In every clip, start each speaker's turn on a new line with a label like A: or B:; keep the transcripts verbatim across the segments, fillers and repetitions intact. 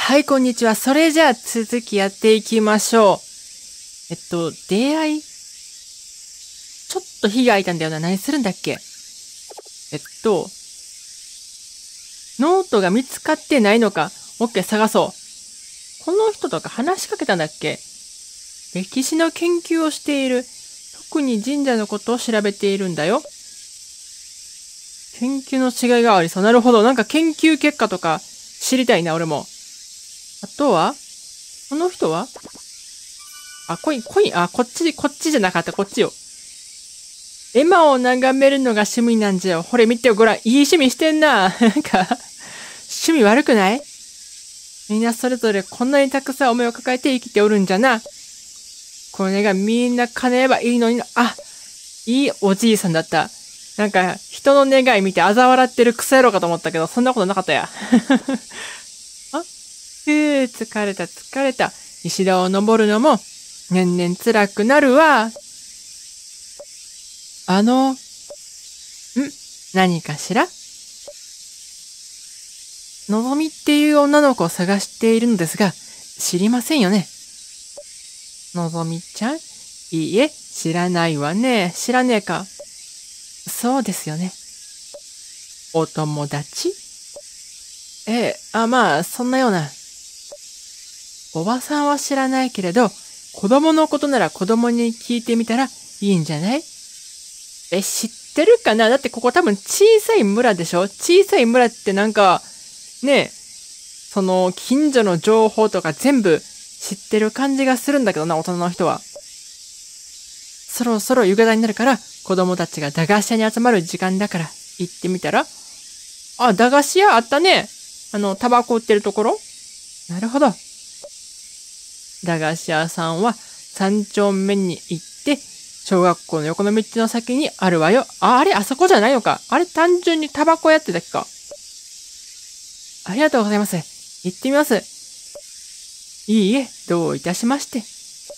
A: はい、こんにちは。それじゃあ続きやっていきましょう。えっと、出会いちょっと火が開いたんだよな。何するんだっけ。えっと、ノートが見つかってないのか。オッケー、探そう。この人とか話しかけたんだっけ。歴史の研究をしている。特に神社のことを調べているんだよ。研究の違いがありそう。なるほど。なんか研究結果とか知りたいな、俺も。あとはこの人はあ、コイン、コイン、あ、こっち、こっちじゃなかった、こっちよ。絵馬を眺めるのが趣味なんじゃよ。ほれ見てよ、ごらん。いい趣味してんな。なんか、趣味悪くない？みんなそれぞれこんなにたくさん思いを抱えて生きておるんじゃな。これがみんな叶えばいいのにな。あ、いいおじいさんだった。なんか、人の願い見て嘲笑ってるクソ野郎かと思ったけど、そんなことなかったや。あふぅ、疲れた疲れた。石段を登るのも、年々辛くなるわ。あの、ん何かしら？のぞみっていう女の子を探しているのですが、知りませんよね。のぞみちゃん？いいえ、知らないわね。知らねえか。そうですよね。お友達？ええ、あ、まあ、そんなような。おばさんは知らないけれど、子供のことなら子供に聞いてみたらいいんじゃない？え、知ってるかな？だってここ多分小さい村でしょ？小さい村ってなんか、ねえ、その近所の情報とか全部知ってる感じがするんだけどな、大人の人は。そろそろ夕方になるから、子供たちが駄菓子屋に集まる時間だから行ってみたら？あ、駄菓子屋あったね。あの、タバコ売ってるところ？なるほど。駄菓子屋さんは三丁目に行って、小学校の横の道の先にあるわよ。あ、あれあそこじゃないのか。あれ単純にタバコやってたっけか。ありがとうございます。行ってみます。いいえ、どういたしまして。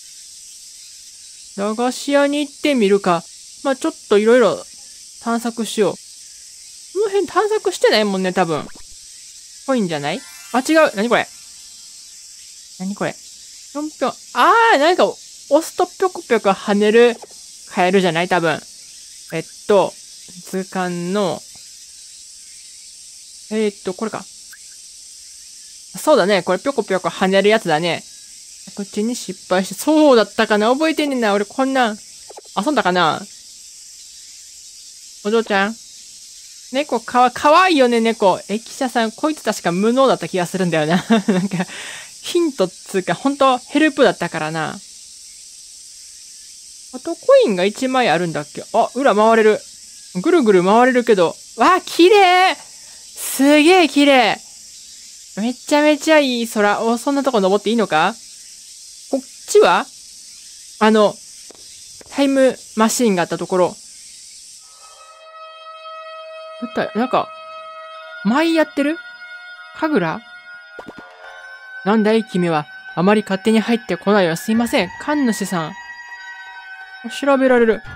A: 駄菓子屋に行ってみるか。まあ、ちょっといろいろ探索しよう。この辺探索してないもんね、多分。ぽいんじゃない？あ、違う。なにこれ？なにこれ？ぴょんぴょん。あー、なんか、押すとぴょこぴょこ跳ねるカエルじゃない？多分。えっと、図鑑の、えー、っと、これか。そうだね。これぴょこぴょこ跳ねるやつだね。こっちに失敗して、そうだったかな？覚えてんねんな。俺こんなん、遊んだかな？お嬢ちゃん？猫かわ、かわいいよね、猫。駅舎さん、こいつ確か無能だった気がするんだよな。なんか、ヒントっつうか、ほんと、ヘルプだったからな。あと、コインがいちまいあるんだっけ？あ、裏回れる。ぐるぐる回れるけど。わあ、綺麗！すげえ綺麗！めちゃめちゃいい空。お、そんなとこ登っていいのか？こっちはあの、タイムマシーンがあったところ。舞台、なんか、舞やってる？神楽？なんだい君は。あまり勝手に入ってこないよ。すいません。神主さん。調べられる。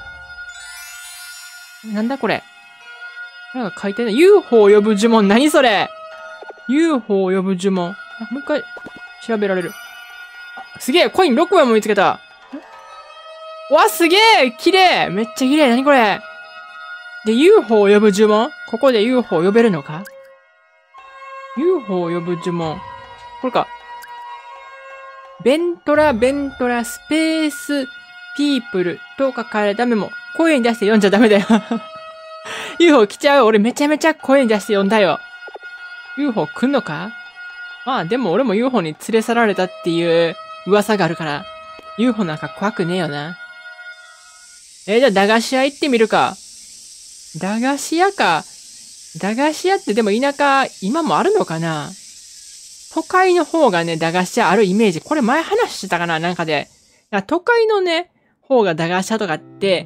A: なんだこれ。なんか書いてない。ユーフォー を呼ぶ呪文。何それ？ ユーフォー を呼ぶ呪文。もう一回、調べられる。すげえ！コインろくまいも見つけた。わ、すげえ！綺麗！めっちゃ綺麗。何これ？で、ユーフォー を呼ぶ呪文？ここで ユーフォー を呼べるのか？ ユーフォー を呼ぶ呪文。これか。ベントラ、ベントラ、スペース、ピープルと書かれたメモ。声に出して読んじゃダメだよ。ユーフォー 来ちゃう。俺めちゃめちゃ声に出して読んだよ。ユーフォー 来んのか？まあでも俺も ユーフォー に連れ去られたっていう噂があるから、ユーフォー なんか怖くねえよな。えー、じゃあ駄菓子屋行ってみるか。駄菓子屋か。駄菓子屋ってでも田舎、今もあるのかな？都会の方がね、駄菓子屋あるイメージ。これ前話してたかな？なんかで。都会のね、方が駄菓子屋とかって、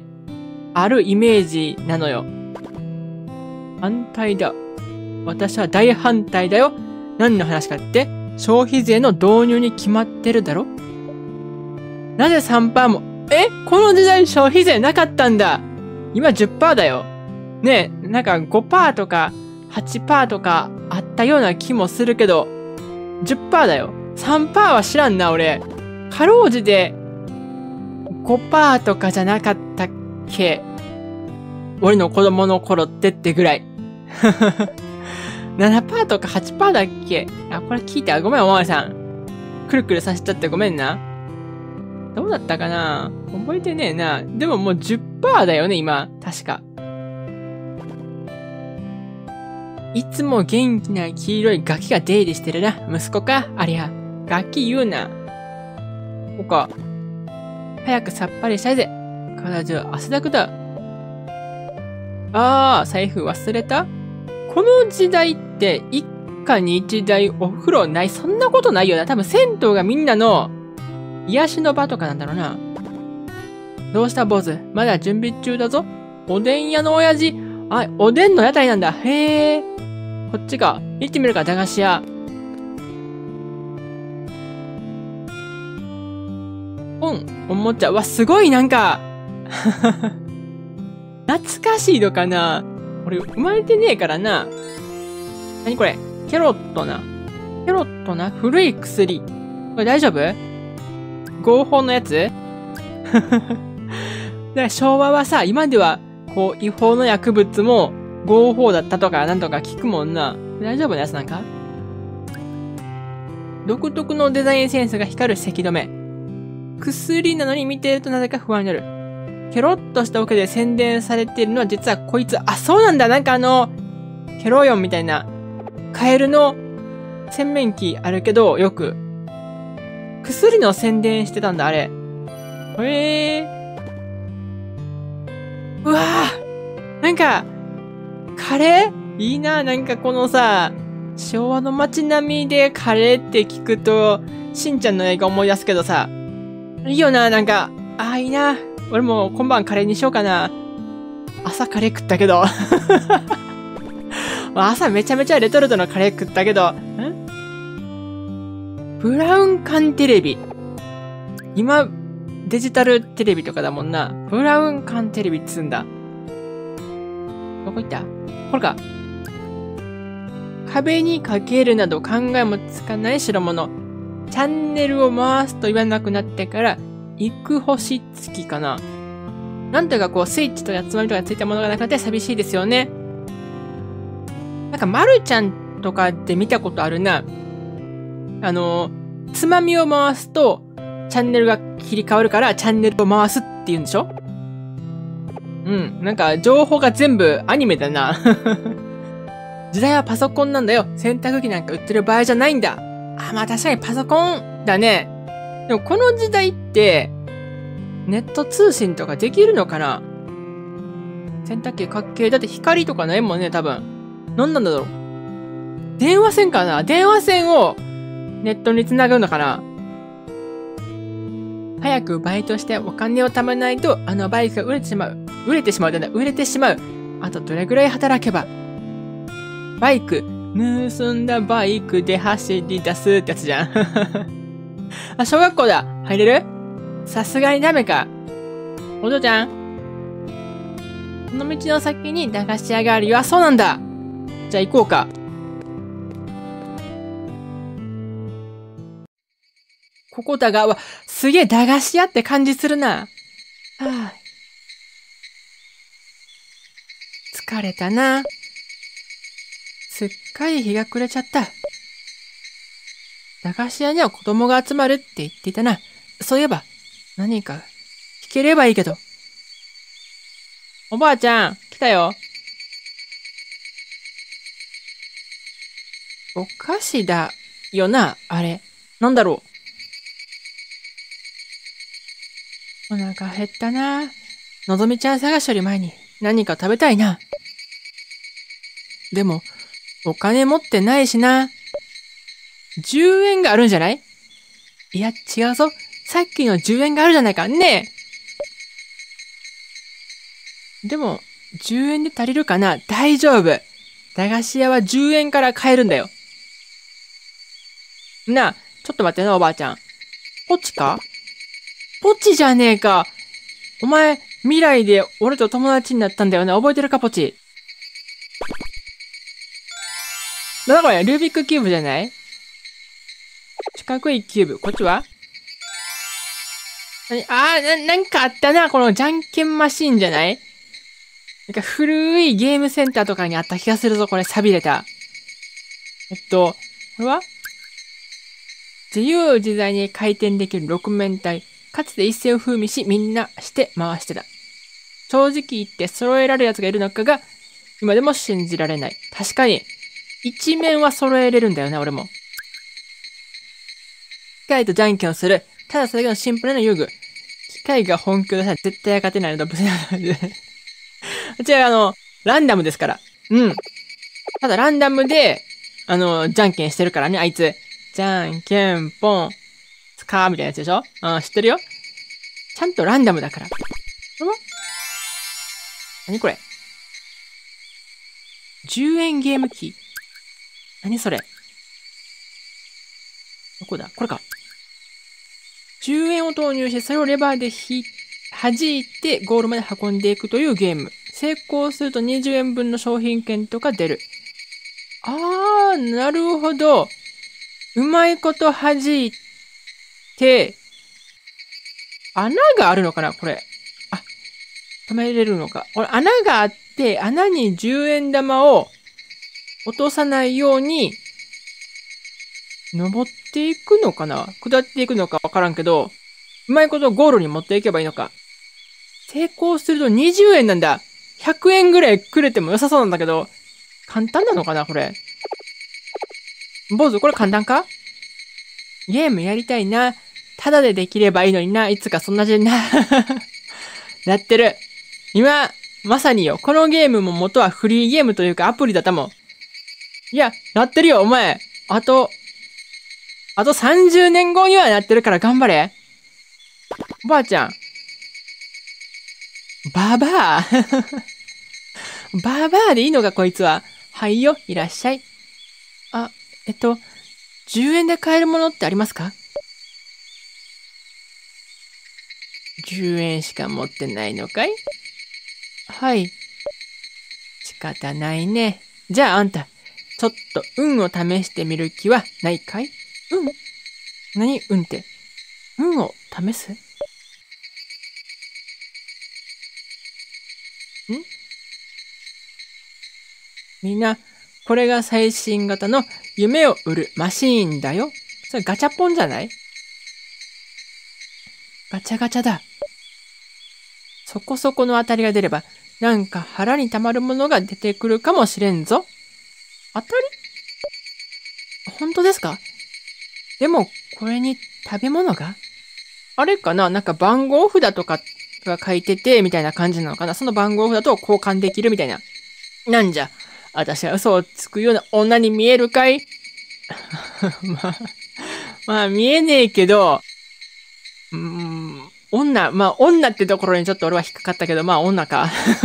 A: あるイメージなのよ。反対だ。私は大反対だよ。何の話かって、消費税の導入に決まってるだろ？なぜ さんパーセント も、え？この時代消費税なかったんだ。今 じゅっパーセント だよ。ねえ、なんか ごパーセント とか はちパーセント とかあったような気もするけど、 じゅっパーセント だよ。さんパーセント は知らんな、俺。かろうじて、ごパーセントとかじゃなかったっけ？俺の子供の頃ってってぐらい。ななパーセント とか はちパーセント だっけ？あ、これ聞いた。ごめん、おまわりさん。くるくるさせちゃってごめんな。どうだったかな？覚えてねえな。でももう じゅっパーセント だよね、今。確か。いつも元気な黄色いガキが出入りしてるな。息子か？ありゃ。ガキ言うな。こうか。早くさっぱりしたいぜ。体中汗だくだ。あー、財布忘れた？この時代って一家に一台お風呂ない？そんなことないよな。多分銭湯がみんなの癒しの場とかなんだろうな。どうした坊主？まだ準備中だぞ。おでん屋の親父。あ、おでんの屋台なんだ。へえ。こっちか。行ってみるか、駄菓子屋。本、おもちゃ。わ、すごいなんか。懐かしいのかな？俺、生まれてねえからな。なにこれ？キャロットな。キャロットな。古い薬。これ大丈夫？合法のやつ？だから昭和はさ、今では、こう、違法の薬物も合法だったとかなんとか聞くもんな。大丈夫なやつなんか？独特のデザインセンスが光る咳止め。薬なのに見ているとなぜか不安になる。ケロッとしたオケで宣伝されているのは実はこいつ。あ、そうなんだ。なんかあの、ケロヨンみたいな、カエルの洗面器あるけど、よく。薬の宣伝してたんだ、あれ。へえー。うわぁなんか、カレーいいな。なんかこのさ、昭和の街並みでカレーって聞くと、しんちゃんの映画思い出すけどさ、いいよな。なんか、ああ、いいな。俺も今晩カレーにしようかな。朝カレー食ったけど。朝めちゃめちゃレトルトのカレー食ったけど、ん？ブラウン管テレビ。今、デジタルテレビとかだもんな。ブラウン管テレビっつうんだ。どこ行った？これか。壁にかけるなど考えもつかない代物。チャンネルを回すと言わなくなってから、行く星付きかな。なんとかこう、スイッチと集まりとかついたものがなくて寂しいですよね。なんか、まるちゃんとかで見たことあるな。あの、つまみを回すと、チャンネルが切り替わるから、チャンネルを回すって言うんでしょ？うん。なんか、情報が全部アニメだな。時代はパソコンなんだよ。洗濯機なんか売ってる場合じゃないんだ。あ、まあ確かにパソコンだね。でもこの時代って、ネット通信とかできるのかな？洗濯機かっけー。だって光とかないもんね、多分。なんなんだろう。電話線かな？電話線をネットに繋ぐのかな？早くバイトしてお金を貯めないと、あのバイクが売れてしまう。売れてしまう。だね。売れてしまう。あとどれぐらい働けば。バイク。盗んだバイクで走り出すってやつじゃん。あ、小学校だ。入れる？さすがにダメか。お嬢ちゃん。この道の先に駄菓子屋があるよ。あ、そうなんだ。じゃあ行こうか。ここだが、わ、すげえ駄菓子屋って感じするな。はあ、疲れたな。すっかり日が暮れちゃった。駄菓子屋には子供が集まるって言っていたな。そういえば、何か聞ければいいけど。おばあちゃん、来たよ。お菓子だよな、あれ。なんだろう。お腹減ったな。のぞみちゃん探しより前に何か食べたいな。でも、お金持ってないしな。じゅうえんがあるんじゃない？いや、違うぞ。さっきのじゅうえんがあるじゃないか。ねえ。でも、じゅうえんで足りるかな？大丈夫。駄菓子屋はじゅうえんから買えるんだよ。なあ、ちょっと待ってな、おばあちゃん。ポチか？ポチじゃねえか。お前、未来で俺と友達になったんだよね。覚えてるか、ポチ。なんだこれ、ルービックキューブじゃない？ 角いキューブ。こっちは何あーな、なんかあったな。このじゃんけんマシーンじゃない？なんか古いゲームセンターとかにあった気がするぞ。これ、錆びれた。えっと、これは自由自在に回転できる六面体。かつて一世を風靡し、みんなして回してた。正直言って揃えられる奴がいるのかが、今でも信じられない。確かに、一面は揃えれるんだよな、俺も。機械とじゃんけんをする。ただそれがのシンプルな遊具。機械が本気を出したら絶対勝てないのと、ブセナで。違う、あの、ランダムですから。うん。ただランダムで、あの、じゃんけんしてるからね、あいつ。じゃんけんぽん、スカーみたいなやつでしょ？うん、知ってるよ。ちゃんとランダムだから。これは何これ？ じゅう 円ゲーム機。何それ？どこだ？これか。じゅうえんを投入して、それをレバーでひ、弾いてゴールまで運んでいくというゲーム。成功するとにじゅうえんぶんの商品券とか出る。あー、なるほど。うまいこと弾いて、穴があるのかなこれ。あ、止めれるのか。これ穴があって、穴にじゅうえん玉を落とさないように、登っていくのかな下っていくのかわからんけど、うまいことゴールに持っていけばいいのか。成功するとにじゅうえんなんだ。ひゃくえんぐらいくれても良さそうなんだけど、簡単なのかなこれ。坊主、これ簡単か？ゲームやりたいな。ただでできればいいのにな。いつかそんなじな。やってる。今、まさによ。このゲームも元はフリーゲームというかアプリだったもん。いや、なってるよ、お前。あと、あとさんじゅうねんごにはなってるから頑張れ。おばあちゃん。ババア。ババアでいいのか、こいつは。はいよ、いらっしゃい。あ、えっと、じゅうえんで買えるものってありますか？ じゅう 円しか持ってないのかい？はい。仕方ないね。じゃああんた、ちょっと運を試してみる気はないかい？運？何運って。運を試す？ん？みんな、これが最新型の夢を売るマシーンだよ。それガチャポンじゃない？ガチャガチャだ。そこそこの当たりが出れば、なんか腹に溜まるものが出てくるかもしれんぞ。当たり？本当ですか？でも、これに食べ物があれかな？なんか番号札とかが書いてて、みたいな感じなのかな？その番号札と交換できるみたいな。なんじゃ、私は嘘をつくような女に見えるかい？まあ、まあ見えねえけど、うーん、女、まあ女ってところにちょっと俺は引っかかったけど、まあ女か。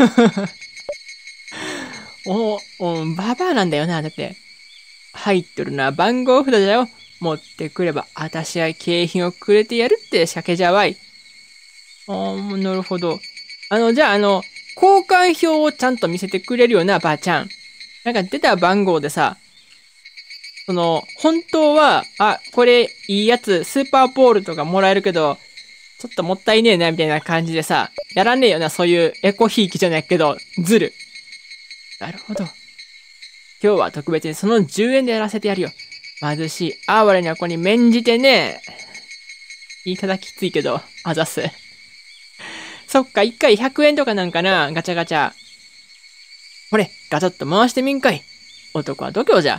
A: お、お、ババアなんだよな、だって。入ってるな、番号札だよ。持ってくれば、あたしは景品をくれてやるって仕掛けじゃわい。あー、なるほど。あの、じゃあ、あの、交換表をちゃんと見せてくれるよな、ばあちゃん。なんか出た番号でさ、その、本当は、あ、これいいやつ、スーパーボールとかもらえるけど、ちょっともったいねえな、みたいな感じでさ、やらねえよな、そういうエコひいきじゃないけど、ずる。なるほど。今日は特別にそのじゅうえんでやらせてやるよ。貧しい哀れな子に免じてね。言い方きついけど、あざす。そっか、いっかいひゃくえんとかなんかな、ガチャガチャ。ほれ、ガチャッと回してみんかい。男は度胸じゃ。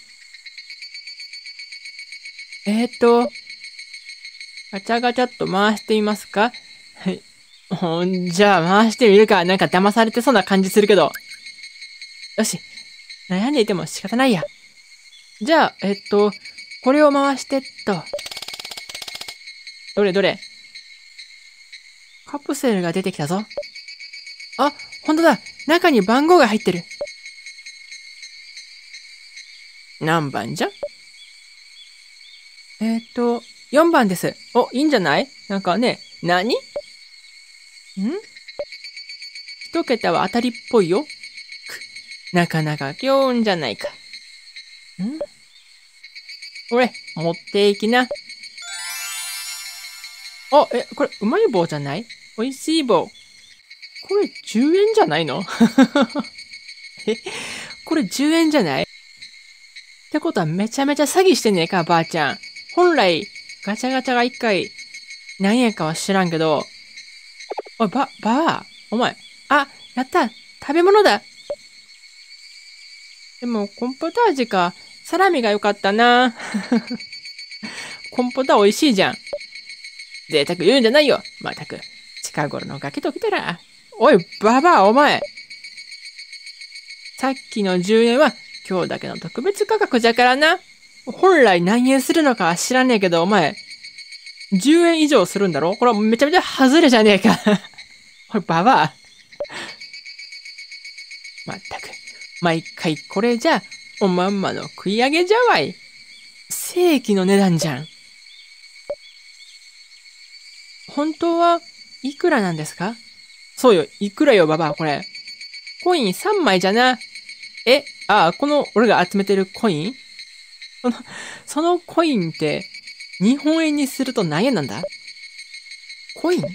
A: えーと、ガチャガチャっと回してみますか？はい。ほんじゃあ回してみるか。なんか騙されてそうな感じするけど。よし。悩んでいても仕方ないや。じゃあ、えっと、これを回してっと。どれどれ。カプセルが出てきたぞ。あ、ほんとだ。中に番号が入ってる。何番じゃ？えっと、よんばんです。お、いいんじゃない？なんかね、何？ん？一桁は当たりっぽいよ。く、なかなか強運じゃないか。ん？ これ、持っていきな。あ、え、これ、うまい棒じゃない？美味しい棒。これ、じゅうえんじゃないの？え、これじゅうえんじゃない？ってことはめちゃめちゃ詐欺してんねえか、ばあちゃん。本来、ガチャガチャがいっかい何円かは知らんけど、おい、ば、ばあ、お前、あ、やった、食べ物だ。でも、コンポタージュか、サラミが良かったな。コンポタ美味しいじゃん。贅沢言うんじゃないよ。まったく、近頃のガキときたら。おい、ばばあ、お前。さっきのじゅうえんは今日だけの特別価格じゃからな。本来何円するのかは知らねえけど、お前、じゅうえん以上するんだろ？これはめちゃめちゃ外れじゃねえか。おい、ばばあ。まったく、毎回これじゃ、おまんまの食い上げじゃわい。正規の値段じゃん。本当はいくらなんですか？そうよ、いくらよ、ばばあ、これ。コインさんまいじゃな。え、ああ、この、俺が集めてるコイン？その、そのコインって、日本円にすると何円なんだ？コイン？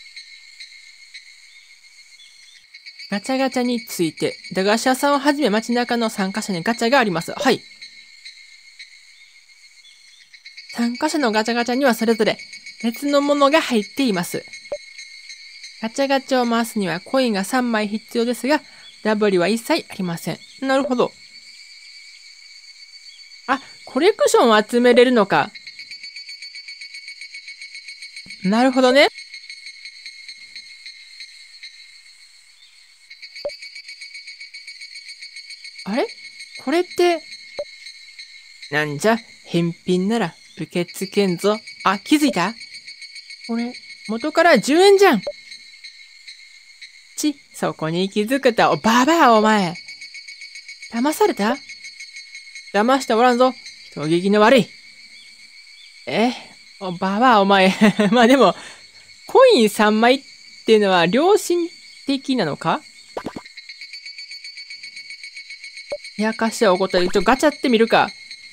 A: ガチャガチャについて、駄菓子屋さんをはじめ街中の参加者にガチャがあります。はい。参加者のガチャガチャにはそれぞれ別のものが入っています。ガチャガチャを回すにはコインがさんまい必要ですが、ダブリは一切ありません。なるほど。あ、コレクションを集めれるのか。なるほどね。あれ？これって、なんじゃ、返品なら受け付けんぞ。あ、気づいた？これ、元からじゅうえんじゃん。ち、そこに気づくと、ババアお前。騙された？騙しておらんぞ。人聞きの悪い。え、おババアお前。まあでも、コインさんまいっていうのは良心的なのか？冷やかしはお答え。ちょっとガチャってみるか。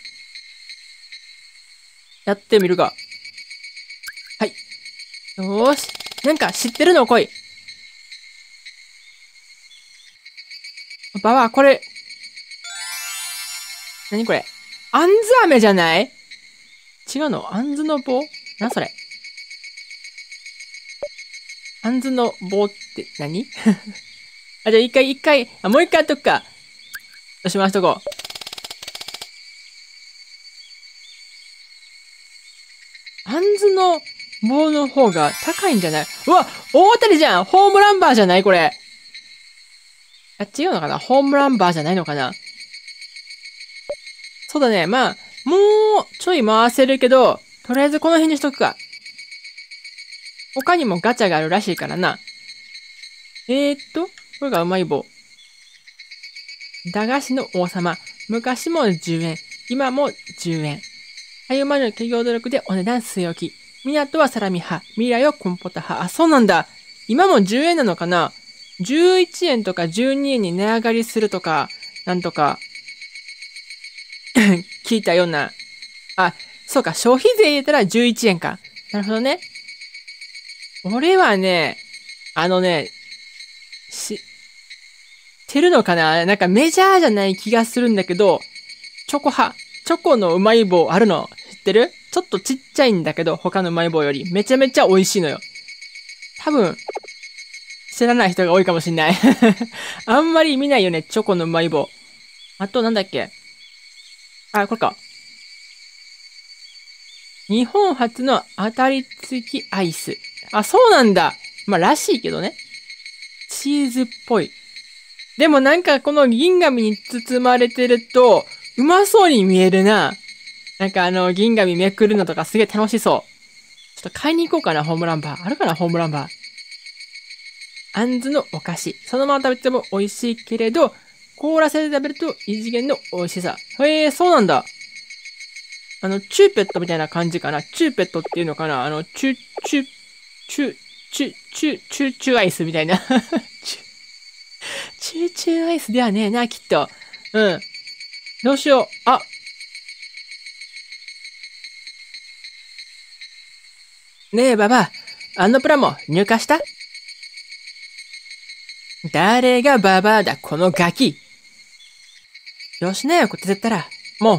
A: やってみるか。はい。よーし。なんか知ってるの来い。ババア、これ。なにこれ。あんず飴じゃない？違うの？あんずの棒？なそれ。あんずの棒って何？あ、じゃあ一回一回、あ、もう一回やっとくか。よし、回しとこう。あんずの棒の方が高いんじゃない？うわ、大当たりじゃん！ホームランバーじゃないこれ。あ、違うのかな？ホームランバーじゃないのかな？そうだね。まあ、もうちょい回せるけど、とりあえずこの辺にしとくか。他にもガチャがあるらしいからな。えーっと、これがうまい棒。駄菓子の王様。昔もじゅうえん。今もじゅうえん。たゆまぬ企業努力でお値段据え置き。港はサラミ派。未来はコンポタ派。あ、そうなんだ。今もじゅうえんなのかな？ じゅういち 円とかじゅうにえんに値上がりするとか、なんとか、聞いたような。あ、そうか。消費税入れたらじゅういちえんか。なるほどね。俺はね、あのね、知ってるのかな？なんかメジャーじゃない気がするんだけど、チョコ派。チョコのうまい棒あるの知ってる？ちょっとちっちゃいんだけど、他のうまい棒よりめちゃめちゃ美味しいのよ。多分、知らない人が多いかもしんない。あんまり見ないよね、チョコのうまい棒。あとなんだっけ？あ、これか。日本初の当たり付きアイス。あ、そうなんだ。まあ、らしいけどね。チーズっぽい。でもなんかこの銀紙に包まれてると、うまそうに見えるな。なんかあの、銀紙めくるのとかすげえ楽しそう。ちょっと買いに行こうかな、ホームランバー。あるかな、ホームランバー。あんずのお菓子。そのまま食べても美味しいけれど、凍らせて食べると異次元の美味しさ。へえ、そうなんだ。あの、チューペットみたいな感じかな。チューペットっていうのかな。あの、チュ、チュ、チュ、チュ、チュ、チュ、チュアイスみたいな。チュ、チューチューアイスではねえな、きっと。うん。どうしよう。あ、 ねえ、ババア、あのプラも入荷した？誰がババアだ、このガキ。よしなよ、こてったら、も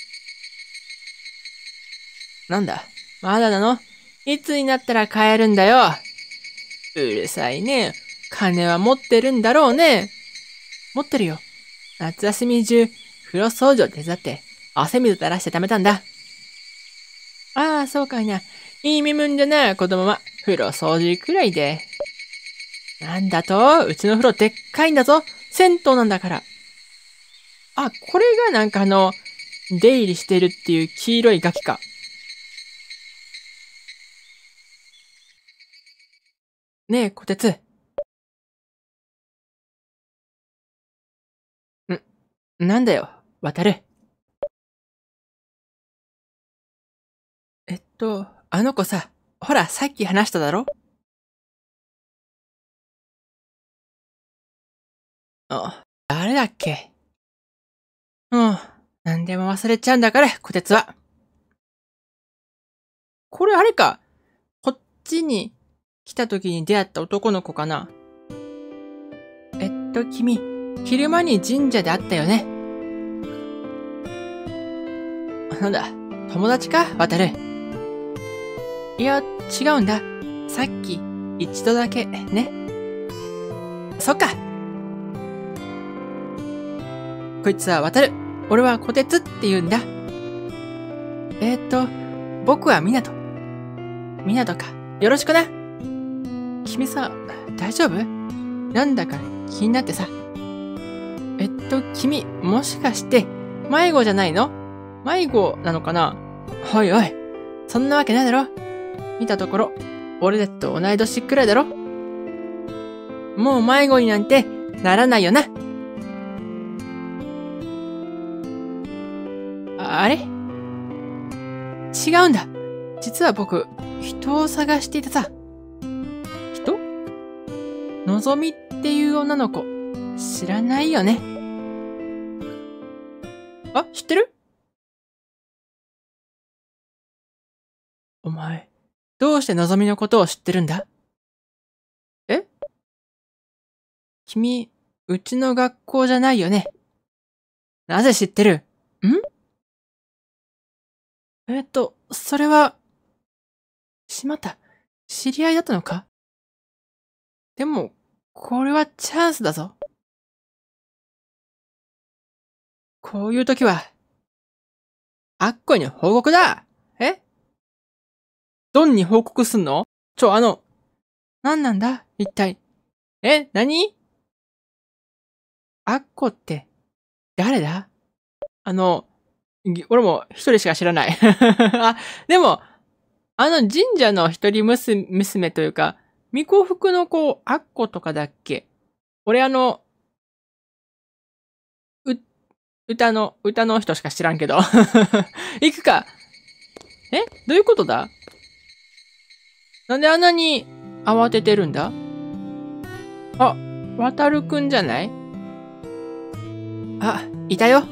A: う。なんだ、まだなの？いつになったら帰るんだよ。うるさいね。金は持ってるんだろうね。持ってるよ。夏休み中、風呂掃除を手伝って、汗水垂らして貯めたんだ。ああ、そうかいな。いい身分だな、子供は。風呂掃除くらいで。なんだと？うちの風呂でっかいんだぞ。銭湯なんだから。あ、これがなんかあの、出入りしてるっていう黄色いガキか。ねえ、こてつ。ん、なんだよ、渡る。えっと、あの子さ、ほら、さっき話しただろ？あ、誰だっけ？うん、なんでも忘れちゃうんだから、こてつは。これあれか。こっちに来た時に出会った男の子かな。えっと、君、昼間に神社で会ったよね。なんだ、友達か、渡る。いや、違うんだ。さっき、一度だけ、ね。そっか。こいつは渡る。俺はこてつって言うんだ。えー、っと、僕はみなと。みなとか、よろしくな。君さ、大丈夫？なんだか気になってさ。えっと、君、もしかして、迷子じゃないの？迷子なのかな？おいおい、そんなわけないだろ。見たところ、俺たちと同い年くらいだろ。もう迷子になんてならないよな。あ, あれ？違うんだ。実は僕、人を探していたさ。人？のぞみっていう女の子、知らないよね。あ、知ってる？お前、どうしてのぞみのことを知ってるんだ？え？君、うちの学校じゃないよね。なぜ知ってる？ん？えっと、それは、しまった。知り合いだったのか？でも、これはチャンスだぞ。こういう時は、アッコに報告だ。え？ドンに報告すんの？ちょ、あの、何なんだ一体。え、何？アッコって、誰だ？あの、俺も一人しか知らない。あ、でも、あの神社の一人娘、娘というか、巫女服の子、アッコとかだっけ？俺あの、う、歌の、歌の人しか知らんけど。行くか。え？どういうことだ？なんであんなに慌ててるんだ？あ、渡るくんじゃない？あ、いたよ。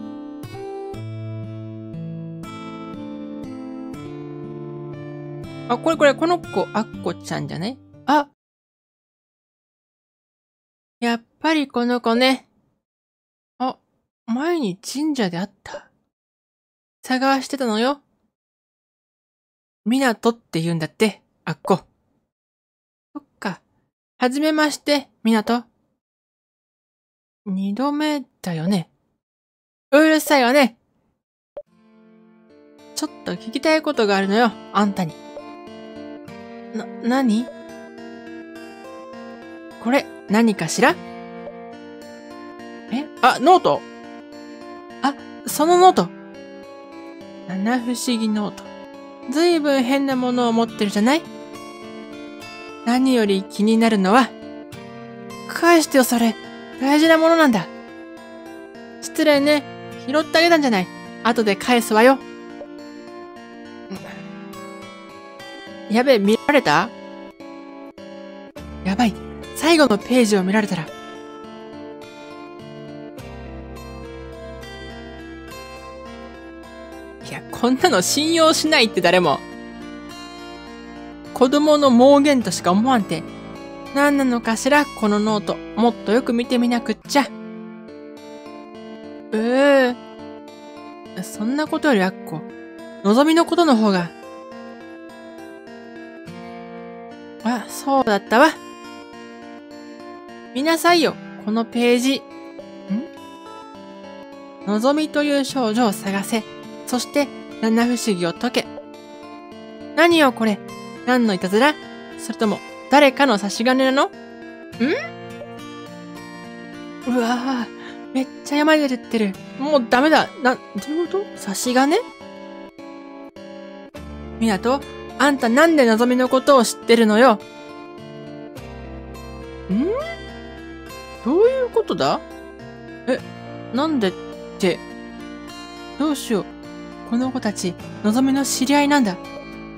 A: あ、これこれ、この子、あっこちゃんじゃね？あ、やっぱりこの子ね。あ、前に神社で会った。探してたのよ。みなとって言うんだって、あっこ。そっか。はじめまして、みなと。二度目だよね。うるさいわね。ちょっと聞きたいことがあるのよ、あんたに。な、なに？これ、何かしら？え？あ、ノート？あ、そのノート。七不思議ノート。ずいぶん変なものを持ってるじゃない？何より気になるのは、返してよそれ。大事なものなんだ。失礼ね。拾ってあげたんじゃない。後で返すわよ。やべえ、見られた？やばい。最後のページを見られたら。いや、こんなの信用しないって誰も。 子供の妄言としか思わんて。何なのかしら、このノート。もっとよく見てみなくっちゃ。ええー。そんなことよりアッコ、のぞみのことの方が。あ、そうだったわ。見なさいよ、このページ。ん？のぞみという少女を探せ。そして、七不思議を解け。何よこれ。何のいたずら？それとも、誰かの差し金なの？ん？うわぁ、めっちゃ山で出てる。もうダメだ。な、どういうこと？差し金？みなと、あんたなんでのぞみのことを知ってるのよ？ん？どういうことだ？え、なんでって、どうしよう。この子たち、のぞみの知り合いなんだ。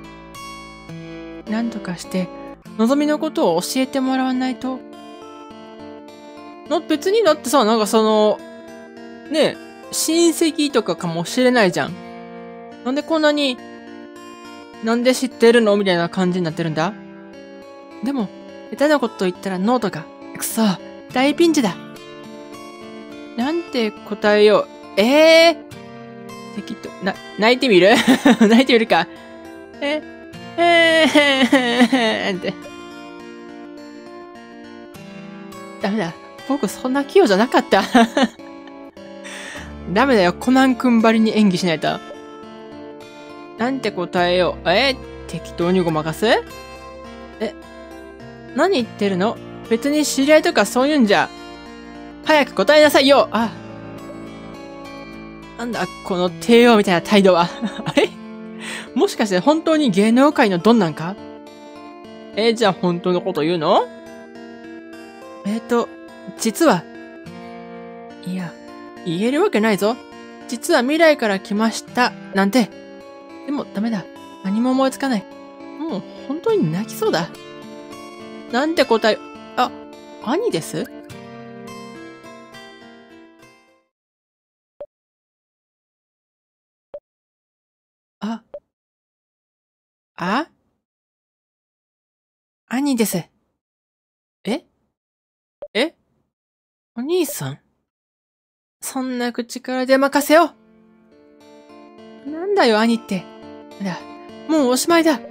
A: なんとかして、のぞみのことを教えてもらわないと。の、別にだってさ、なんかその、ねえ、親戚とかかもしれないじゃん。なんでこんなに、なんで知ってるのみたいな感じになってるんだ。でも、下手なこと言ったらノートが、くそ、大ピンチだ。なんて答えよう。ええー。適当、な、泣いてみる泣いてみるか。え、えー、って。ダメだ。僕そんな器用じゃなかった。ダメだよ。コナン君ばりに演技しないと。なんて答えよう。え、適当にごまかす？え、何言ってるの？別に知り合いとかそういうんじゃ。早く答えなさいよ！あ。なんだ、この帝王みたいな態度は。あれ？もしかして本当に芸能界のドンなんか？え、じゃあ本当のこと言うの？えっと、実は。いや、言えるわけないぞ。実は未来から来ました。なんて。でもダメだ。何も思いつかない。もう本当に泣きそうだ。なんて答え、あ、兄です？あ、あ？兄です。え？え？お兄さん？そんな口から出まかせよ。なんだよ兄って。だ、もうおしまいだ。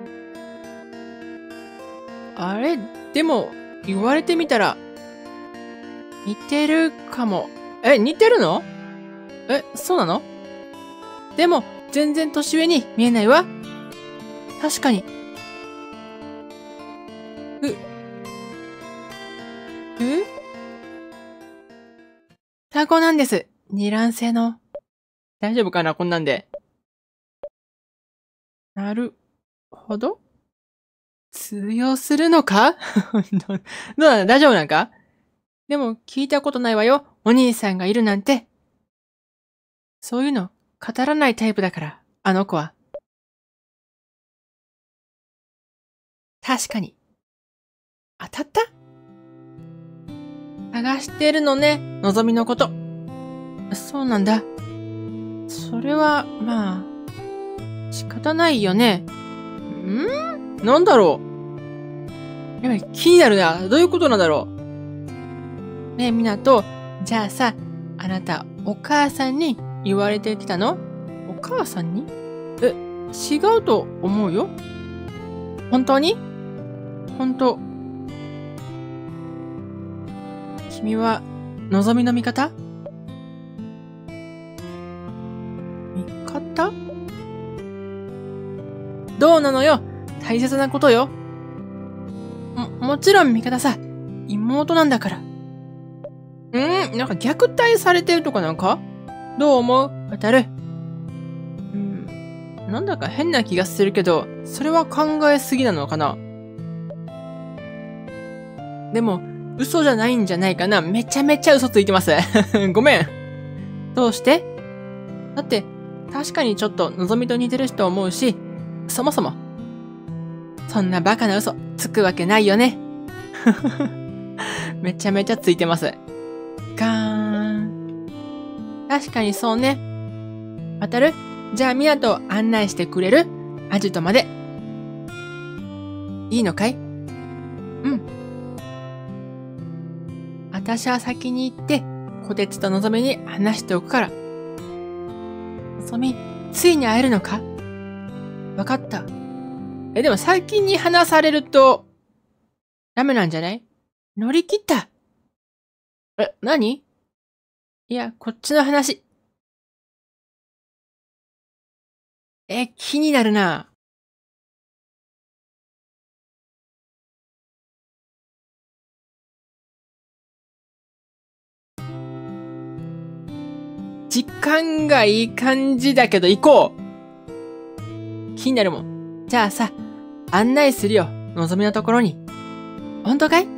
A: あれ、でも、言われてみたら、似てるかも。え、似てるの？え、そうなの？でも、全然年上に見えないわ。確かに。う、う？双子なんです。二卵性の。大丈夫かなこんなんで。なるほど。通用するのか？どうなんだ？大丈夫なんか？でも聞いたことないわよ。お兄さんがいるなんて。そういうの語らないタイプだから、あの子は。確かに。当たった？探してるのね、のぞみのこと。そうなんだ。それは、まあ、仕方ないよね。ん？なんだろう？やばい、気になるな。どういうことなんだろう？ねえ、みなと、じゃあさ、あなた、お母さんに言われてきたの？お母さんに？え、違うと思うよ。本当に？本当。君は、のぞみの味方？味方？どうなのよ？大切なことよ。も、もちろん味方さ。妹なんだから。んー、なんか虐待されてるとかなんか？どう思う？わたる？うん、なんだか変な気がするけど、それは考えすぎなのかな？でも、嘘じゃないんじゃないかな？めちゃめちゃ嘘ついてます。ごめん。どうして？だって、確かにちょっとのぞみと似てると思うし、そもそも、そんなバカな嘘つくわけないよね。めちゃめちゃついてます。ガーン。確かにそうね。わたる？じゃあみなと案内してくれる？アジトまで。 いいのかい？うん。私は先に行って、こてつとのぞみに話しておくから。のぞみ、ついに会えるのか？わかった。え、でも先に話されると、ダメなんじゃない？乗り切った。え、何？いや、こっちの話。え、気になるな。時間がいい感じだけど行こう。気になるもん。じゃあさ、案内するよ。のぞみのところに。本当かい？うん。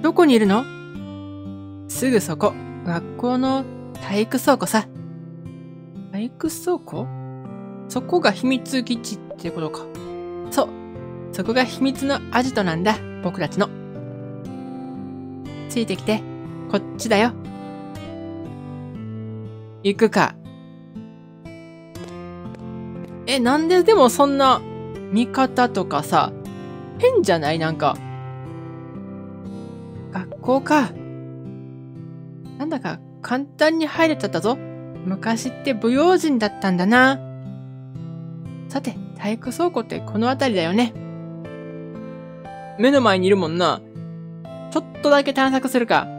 A: どこにいるの？すぐそこ。学校の体育倉庫さ。体育倉庫？そこが秘密基地ってことか。そう。そこが秘密のアジトなんだ。僕たちの。ついてきて。こっちだよ。行くか。え、なんででもそんな見方とかさ、変じゃない？なんか。学校か。なんだか簡単に入れちゃったぞ。昔って不用心だったんだな。さて、体育倉庫ってこの辺りだよね。目の前にいるもんな。ちょっとだけ探索するか。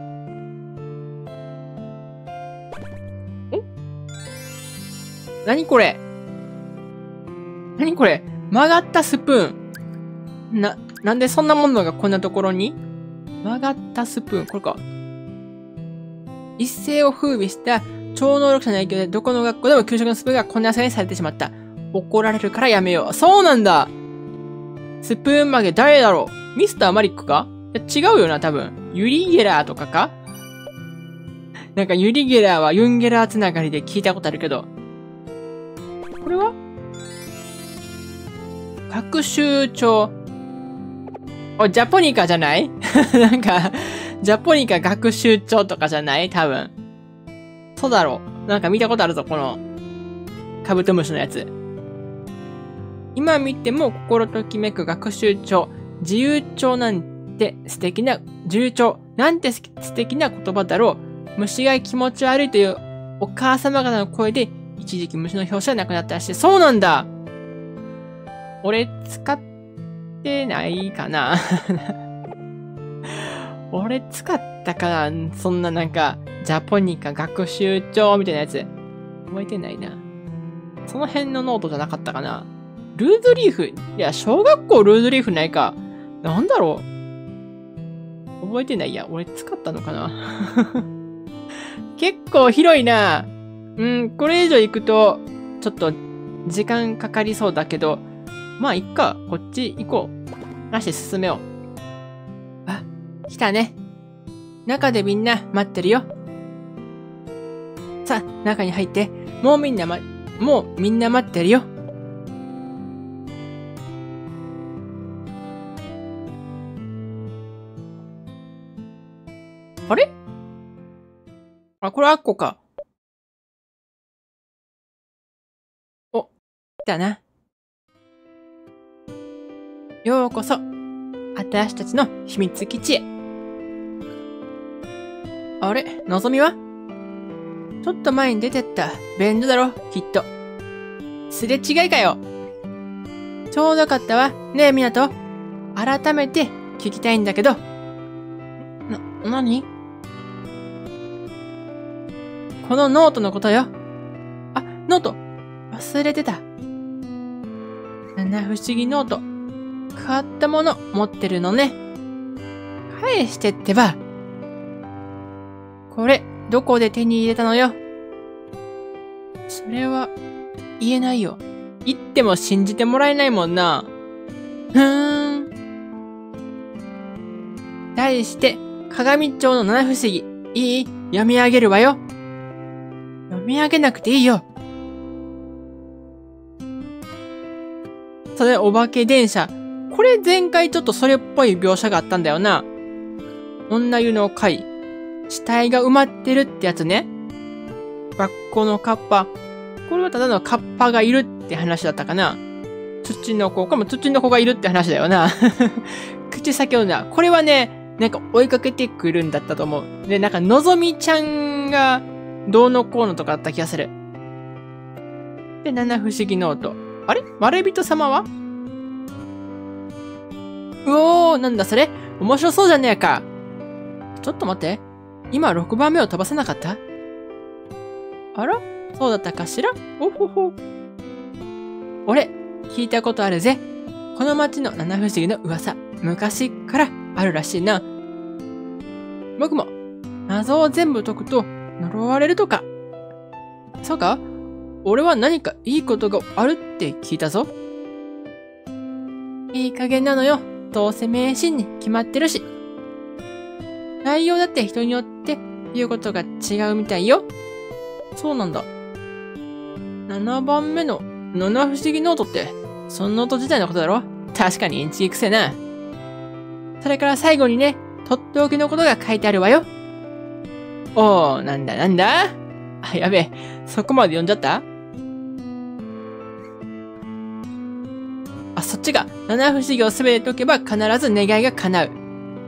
A: 何これ？何これ？曲がったスプーン。な、なんでそんなものがこんなところに？曲がったスプーン。これか。一世を風靡した超能力者の影響でどこの学校でも給食のスプーンがこんな扱いにされてしまった。怒られるからやめよう。そうなんだ。スプーン曲げ誰だろう？ミスターマリックか？いや違うよな、多分。ユリゲラーとかか？なんかユリゲラーはユンゲラーつながりで聞いたことあるけど。これは学習帳。お、ジャポニカじゃない？なんか、ジャポニカ学習帳とかじゃない？多分。そうだろう。なんか見たことあるぞ、この、カブトムシのやつ。今見ても心ときめく学習帳。自由帳なんて素敵な、自由帳。なんて素敵な言葉だろう。虫が気持ち悪いというお母様方の声で、一時期虫の表紙はなくなったらしい。そうなんだ。俺使ってないかな。俺使ったかな。そんななんか、ジャポニカ学習帳みたいなやつ。覚えてないな。その辺のノートじゃなかったかな。ルーズリーフ。いや、小学校ルーズリーフないか。なんだろう。覚えてない。いや、俺使ったのかな。結構広いな。うん、これ以上行くと、ちょっと時間かかりそうだけど、まあ、いっか。こっち行こう。なし進めよう。あ、来たね。中でみんな待ってるよ。さあ、中に入って、もうみんなま、もうみんな待ってるよ。あれ？あ、これアッコか。お、来たな。ようこそ、私たちの秘密基地へ。あれ、のぞみは？ちょっと前に出てった便所だろ、きっと。すれ違いかよ。ちょうどよかったわ。ねえ、みなと。改めて聞きたいんだけど。な、なに？このノートのことよ。あ、ノート。忘れてた。七不思議ノート。変わったもの持ってるのね。返してってば。これ、どこで手に入れたのよ。それは、言えないよ。言っても信じてもらえないもんな。ふーん。題して、鏡町の七不思議。いい？読み上げるわよ。読み上げなくていいよ。それ、お化け電車。これ前回ちょっとそれっぽい描写があったんだよな。女湯の会。死体が埋まってるってやつね。学校のカッパ。これはただのカッパがいるって話だったかな。 土の子。これも土の子がいるって話だよな。口先をな。これはね、なんか追いかけてくるんだったと思う。で、なんかのぞみちゃんがどうのこうのとかだった気がする。で、七不思議ノート。あれまれびと様はうおー、なんだそれ面白そうじゃねえか。ちょっと待って。今ろくばんめを飛ばせなかった？あらそうだったかしら？おほほ。俺、聞いたことあるぜ。この町の七不思議の噂、昔からあるらしいな。僕も、謎を全部解くと呪われるとか。そうか？俺は何かいいことがあるって聞いたぞ。いい加減なのよ。どうせ迷信に決まってるし。内容だって人によって言うことが違うみたいよ。そうなんだ。ななばんめの七不思議ノートって、そのノート自体のことだろ？確かにインチキくせえな。それから最後にね、とっておきのことが書いてあるわよ。おー、なんだなんだ？あ、やべえ。そこまで読んじゃった？あ、そっちが、七不思議をすべて解けば必ず願いが叶う。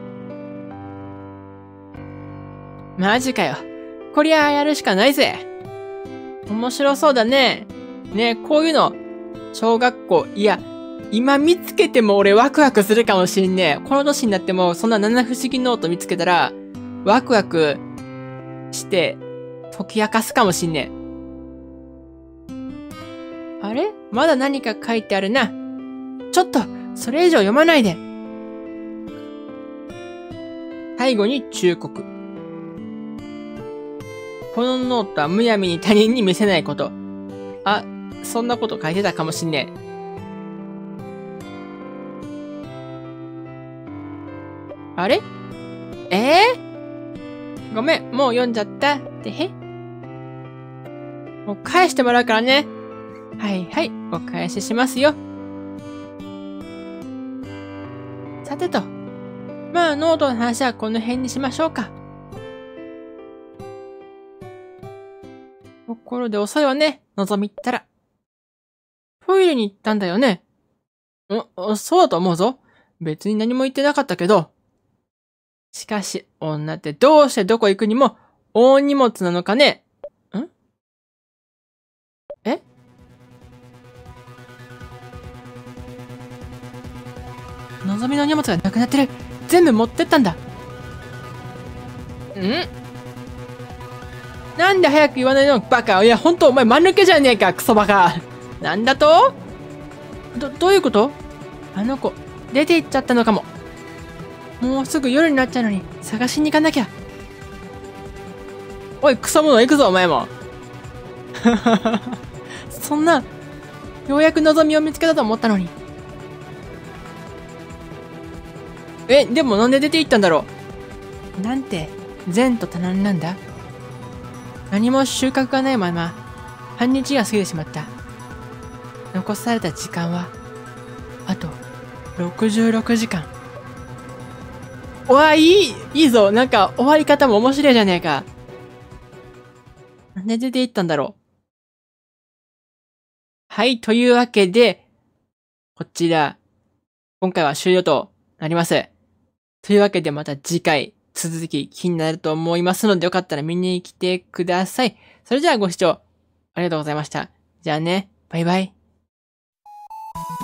A: マジかよ。こりゃあやるしかないぜ。面白そうだね。ね、こういうの、小学校、いや、今見つけても俺ワクワクするかもしんねえ。この年になっても、そんな七不思議ノート見つけたら、ワクワクして、解き明かすかもしんねえ。あれ？まだ何か書いてあるな。ちょっと、それ以上読まないで。最後に忠告。このノートはむやみに他人に見せないこと。あ、そんなこと書いてたかもしんねえ。あれ？ええー、ごめん、もう読んじゃった。ってへ？もう返してもらうからね。はいはい、お返ししますよ。さてと。まあ、ノートの話はこの辺にしましょうか。ところで遅いわね、のぞみったら。トイレに行ったんだよね。ん、そうだと思うぞ。別に何も言ってなかったけど。しかし、女ってどうしてどこ行くにも大荷物なのかね。ん？え？のぞみの荷物がなくなってる。全部持ってったんだ。ん？なんで早く言わないのバカ。いや、ほんとお前間抜けじゃねえか、クソバカ。なんだと？ど、どういうこと？あの子、出て行っちゃったのかも。もうすぐ夜になっちゃうのに、探しに行かなきゃ。おい、クソ者行くぞ、お前も。そんな、ようやく望みを見つけたと思ったのに。え、でもなんで出て行ったんだろう。なんて、善と多難なんだ。何も収穫がないまま、半日が過ぎてしまった。残された時間は、あと、ろくじゅうろくじかん。おわ、いい、いいぞ。なんか、終わり方も面白いじゃねえか。なんで出て行ったんだろう。はい、というわけで、こちら、今回は終了となります。というわけでまた次回、続き気になると思いますので、よかったら見に来てください。それではご視聴ありがとうございました。じゃあね、バイバイ。